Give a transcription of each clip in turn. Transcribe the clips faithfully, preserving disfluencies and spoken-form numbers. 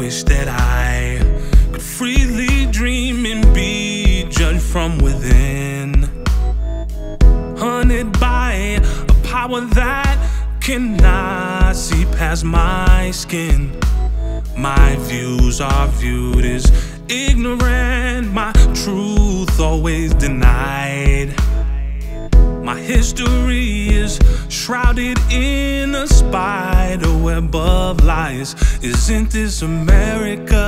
wish that I could freely dream and be judged from within, hunted by a power that cannot see past my skin. My views are viewed as ignorant, my truth always denied. My history is shrouded in a spider web of lies. Isn't this America?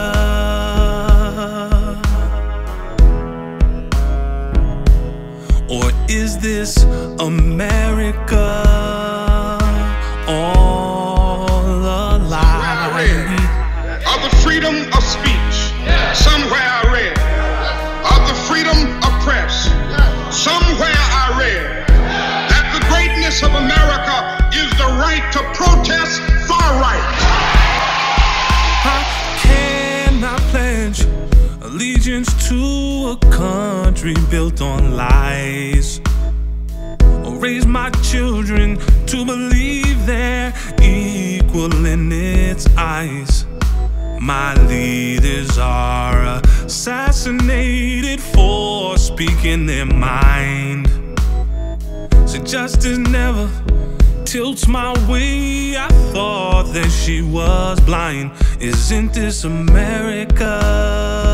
Or is this America all a lie? Of the freedom of speech, somewhere I read. Of the freedom of press, somewhere I read that the greatness of America is the right to protest far right. How can I pledge allegiance to a country built on lies, or raise my children to believe they're equal in its eyes? My leaders are assassinated for speaking their mind. So justice never tilts my way. I thought that she was blind. Isn't this America?